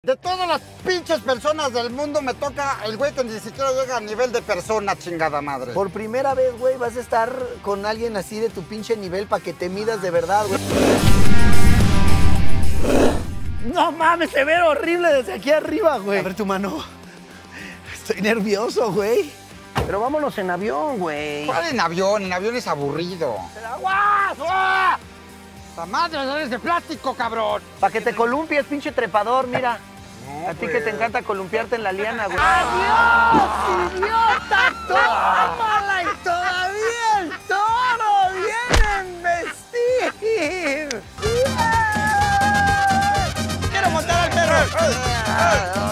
De todas las pinches personas del mundo me toca el güey que ni siquiera llega a nivel de persona, chingada madre. Por primera vez, güey, vas a estar con alguien así de tu pinche nivel para que te midas de verdad, güey. No mames, se ve horrible desde aquí arriba, güey. A ver tu mano. Estoy nervioso, güey. Pero vámonos en avión, güey. ¿Cuál en avión? En avión es aburrido. ¡Aguas! ¡Ah! ¡La madre eres de plástico, cabrón! Para que te columpies, pinche trepador, mira. No, a ti que te encanta columpiarte en la liana, güey. ¡Adiós, idiota! ¡Tómala! Y todavía el toro viene a embestir. ¡Quiero montar al perro!